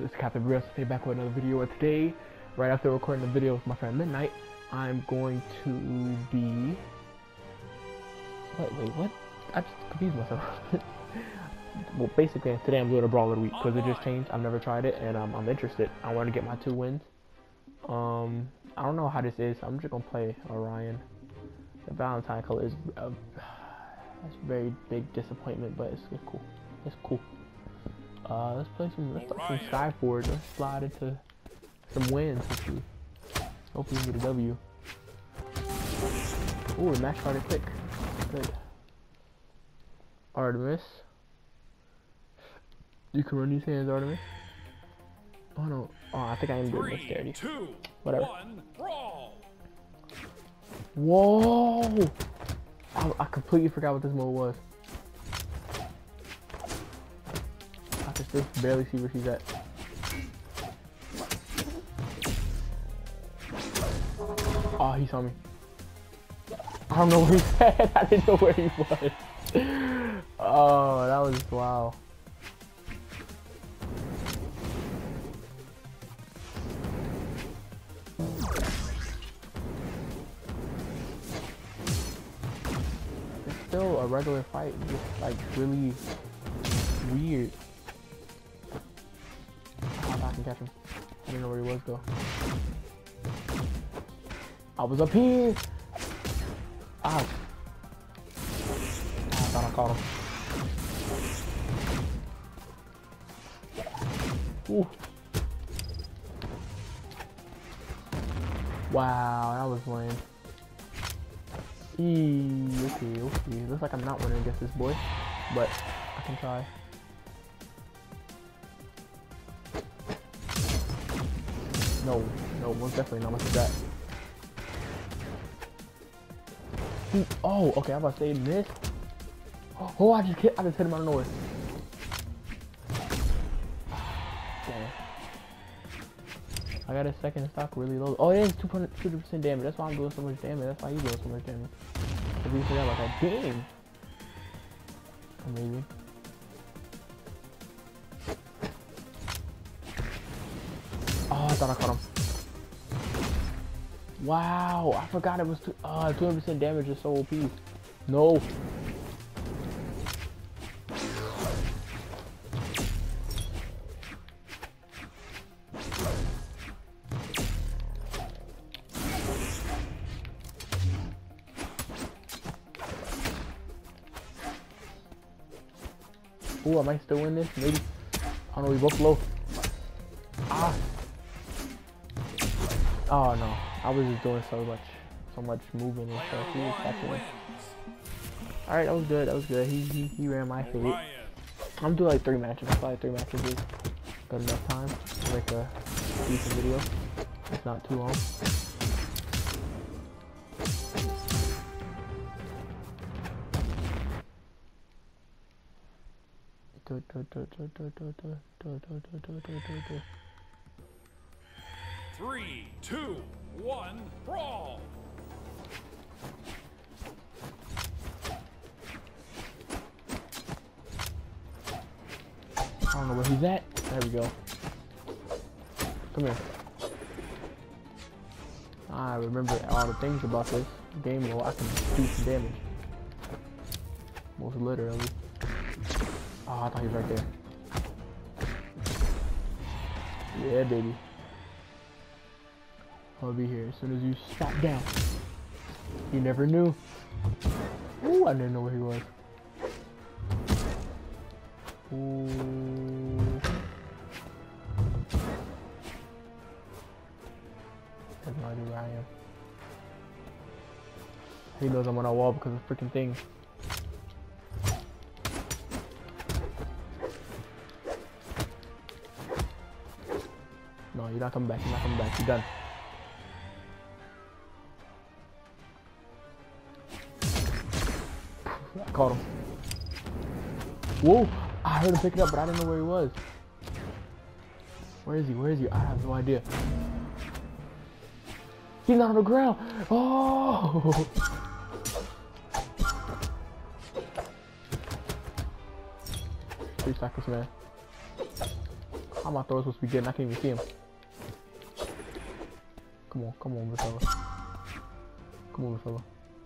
This is Captain Brios. Today back with another video. And today, right after recording the video with my friend Midnight, I'm going to be... Wait, what? I just confused myself. Well, basically, today I'm doing a Brawler Week because it just changed. I've never tried it, and I'm interested. I want to get my 2 wins. I don't know how this is. I'm just gonna play Orion. The Valentine color is a very big disappointment, but it's cool. It's cool. Let's play some Skyforge. Let's slide into some wins. Hopefully we can get a W. Ooh, the match started quick. Good. Artemis. You can run these hands, Artemis. Oh no. Oh, I think I am doing dexterity. Whatever. Whoa! I completely forgot what this mode was. I can still barely see where she's at. Oh, he saw me. I don't know where he's at. I didn't know where he was. Oh, that was wow. It's still a regular fight, just like really weird. I can catch him. I didn't know where he was though. I was up here. Ah. I thought I caught him. Ooh. Wow, that was lame. Okay. Looks like I'm not winning against this boy, but I can try. No, most definitely not much of that. Oh, okay, I'm about to say miss. Oh, I just hit him out of nowhere. Damn. I got a second stock really low. Oh, it is 200% damage. That's why I'm doing so much damage. That's why he's doing so much damage. If you forgot about that. Damn. Amazing. Oh, I thought I caught him. Wow, I forgot it was 200% damage is so OP. No. Ooh, I might still win this, maybe. I don't know, we both low. Ah. Oh no, I was just doing so much moving and stuff. He was catching me. Alright, that was good. He ran my fate. I'm doing like 3 matches. I feel like 3 matches is good enough time to make a decent video. It's not too long. Three, 2, 1, brawl! I don't know where he's at. There we go. Come here. I remember all the things about this game mode. I can do some damage. Most literally. Oh, I thought he was right there. Yeah, baby. I'll be here as soon as you stop down. You never knew. Ooh, I didn't know where he was. Ooh. I have no idea where I am. He knows I'm on a wall because of the freaking thing. No, you're not coming back. You're not coming back. You're done. I caught him. Whoa! I heard him pick it up, but I didn't know where he was. Where is he? I have no idea. He's not on the ground. Oh! 3 seconds, man. How my throw supposed to be good and I can't even see him? Come on, big fella. Come on, big fella.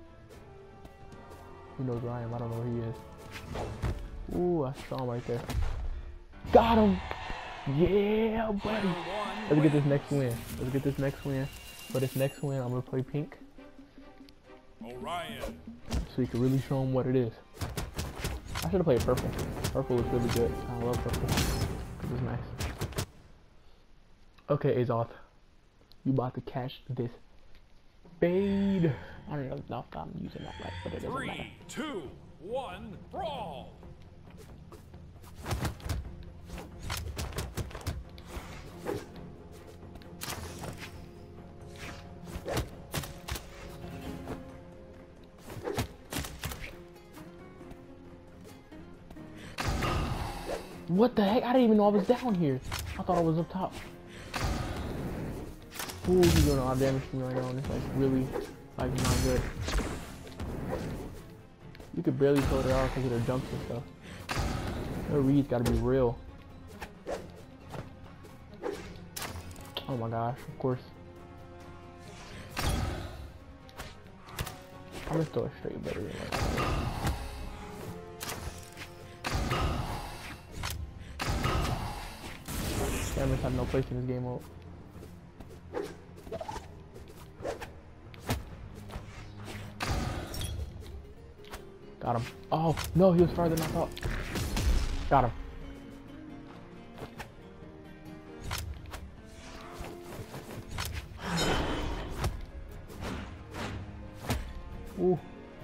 He knows where I am. I don't know where he is. Ooh, I saw him right there. Got him! Yeah, buddy! Let's get this next win. Let's get this next win. For this next win, I'm gonna play pink. Orion. So you can really show him what it is. I should have played purple. Purple is really good. I love purple. Cause it's nice. Okay, Azoth. You about to catch this fade. I don't know if I'm using that right, but it doesn't matter. 3, 2, 1, brawl. What the heck? I didn't even know I was down here. I thought I was up top. Ooh, he's doing a lot of damage to me right now, and it's like really, like, not good. You could barely throw it out because of their jumps and stuff. Their read's gotta be real. Oh my gosh, of course. I'm gonna throw a straight better than that. Cameras have no place in this game mode. Got him. Oh, no, he was farther than I thought. Got him. Ooh.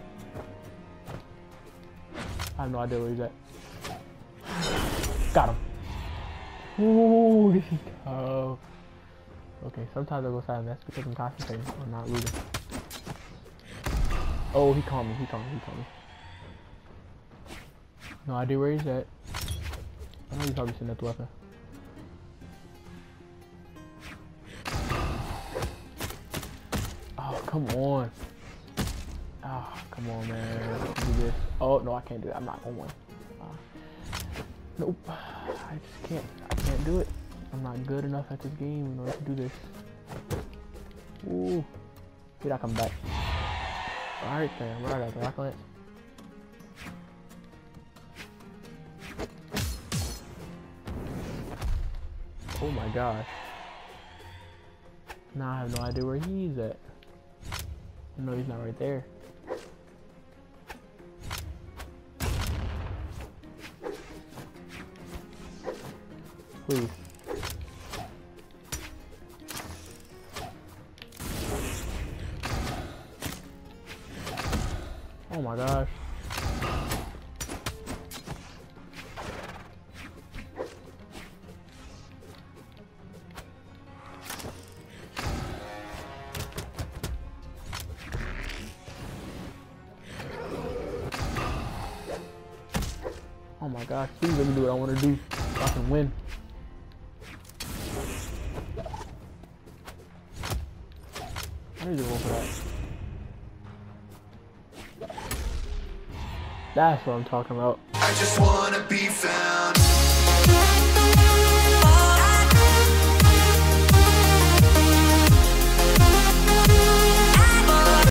I have no idea where he's at. Got him. Ooh, this is tough. Okay, sometimes I go silent. That's because I'm concentrating or not looting. Oh, he caught me. He caught me. No idea where he's at. I know he's probably sitting at the weapon. Oh, come on. Oh, come on, man. Let's do this. Oh, no, I can't do it. I'm not on one. Nope. I just can't. I can't do it. I'm not good enough at this game in order to do this. Ooh. Did I come back? Alright then. What I got? The rocket lance? Oh my gosh. Now I have no idea where he's at. No, he's not right there. Please. Oh my gosh. Oh my gosh, please let me do what I want to do so I can win. I need to roll for that. That's what I'm talking about. I just wanna be found.